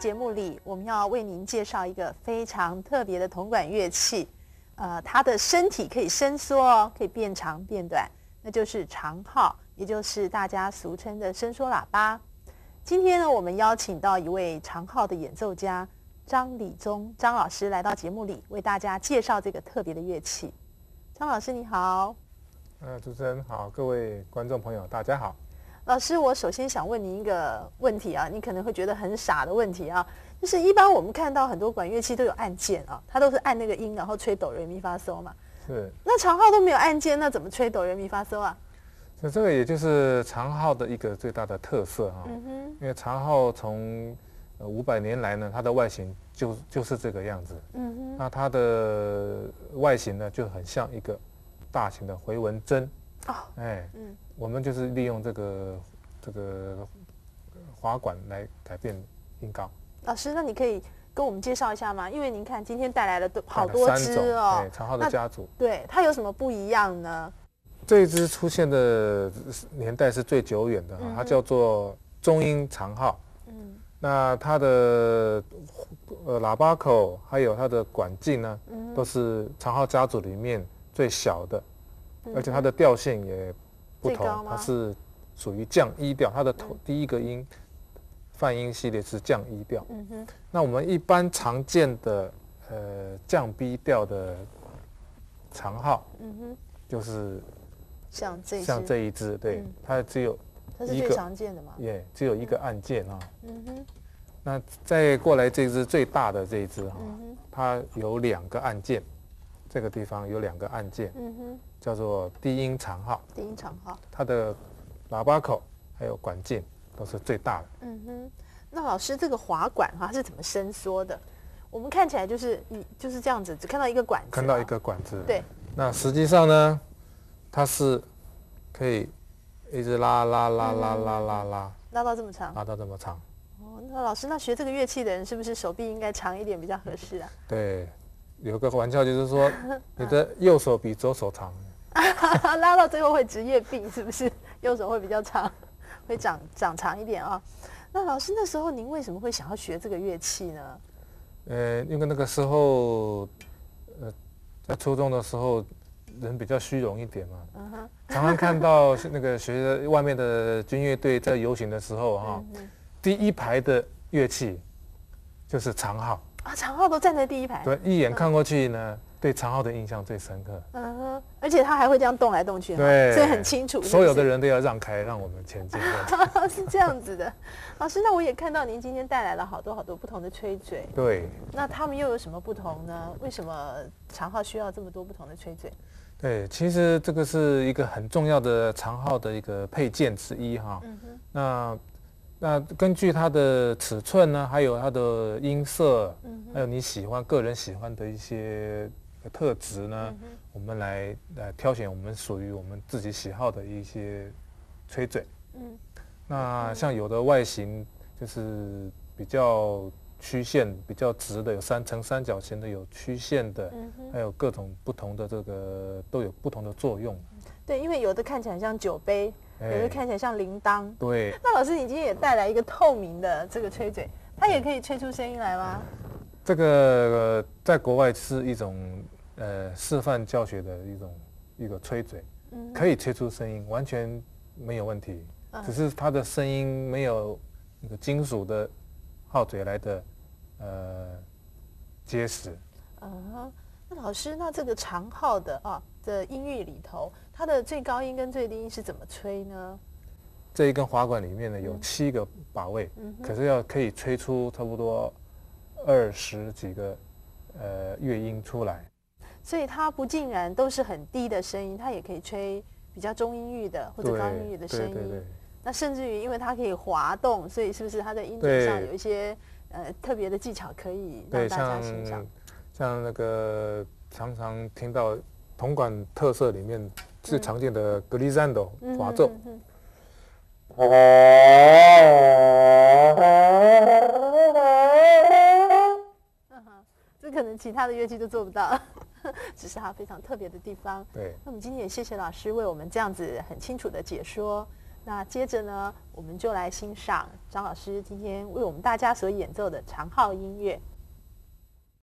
节目里，我们要为您介绍一个非常特别的铜管乐器，它的身体可以伸缩哦，可以变长变短，那就是长号，也就是大家俗称的伸缩喇叭。今天呢，我们邀请到一位长号的演奏家张礼宗张老师来到节目里，为大家介绍这个特别的乐器。张老师你好。 主持人好，各位观众朋友大家好。 老师，我首先想问您一个问题啊，你可能会觉得很傻的问题啊，就是一般我们看到很多管乐器都有按键啊，它都是按那个音，然后吹哆来咪发嗦嘛。 是。那长号都没有按键，那怎么吹哆来咪发嗦啊？ 所以这个也就是长号的一个最大的特色啊。因为长号从500年来呢，它的外形就是这个样子。那它的外形呢就很像一个大型的回纹针。我们就是利用这个滑管来改变音高。老师，那你可以跟我们介绍一下吗？因为您看今天带来了好多支哦， 长号的家族。 对，它有什么不一样呢？ 这一支出现的年代是最久远的，它叫做中音长号。那它的喇叭口还有它的管径呢，都是长号家族里面最小的，而且它的调性也不同，它是属于降一调，它的第一个音泛音系列是降一调。那我们一般常见的降 B 调的长号，就是像这一支，对，它只有它是最常见的嘛， 只有一个按键啊。那再过来这支最大的这一支哈，它有2个按键，这个地方有2个按键，叫做低音长号。 低音长号， 它的喇叭口还有管径都是最大的。 那老师，这个滑管它是怎么伸缩的？我们看起来就是这样子，只看到一个管子。 看到一个管子。 对。 那实际上呢，它是可以一直拉到这么长。 拉到这么长。 那老师，那学这个乐器的人是不是手臂应该长一点比较合适啊？ 对，有个玩笑就是说，你的右手比左手长。 拉到最后会职业病是不是？右手会比较长，会长长一点啊。那老师那时候您为什么会想要学这个乐器呢？ 因为那个时候，在初中的时候，人比较虚荣一点嘛，常常看到那个学外面的军乐队在游行的时候哈，第一排的乐器就是长号啊，长号都站在第一排。 对，一眼看过去呢，对长号的印象最深刻。 而且他还会这样动来动去， 对， 所以很清楚。 所有的人都要让开，让我们前进。 是这样子的，老师，那我也看到您今天带来了好多不同的吹嘴。 对。 那他们又有什么不同呢？为什么长号需要这么多不同的吹嘴？ 对，其实这个是一个很重要的长号的一个配件之一哈。那根据它的尺寸呢，还有它的音色，还有你个人喜欢的一些特质呢，我们来挑选我们属于我们自己喜好的一些吹嘴。那像有的外形就是比较曲线比较直的，有呈三角形的，有曲线的，还有各种不同的都有不同的作用。 对，因为有的看起来像酒杯，有的看起来像铃铛。 对。 那老师，你今天也带来一个透明的这个吹嘴，它也可以吹出声音来吗？ 这个在国外是一种示范教学的一个吹嘴，可以吹出声音，完全没有问题。只是它的声音没有那个金属的号嘴来的结实。 那老师，那这个长号的音域里头，它的最高音跟最低音是怎么吹呢？ 这一根滑管里面呢有7个把位，可是可以吹出差不多20几个乐音出来。 所以它不尽然都是很低的声音，它也可以吹比较中音域的或者高音域的声音。对。那甚至于因为它可以滑动，所以是不是它在音准上有一些特别的技巧可以让大家欣赏？ 像那个常常听到铜管特色里面最常见的格里赞斗滑奏。 这可能其他的乐器都做不到，只是它非常特别的地方。 对。 那我们今天也谢谢老师为我们这样子很清楚的解说。 那接着呢，我们就来欣赏张老师今天为我们大家所演奏的长号音乐。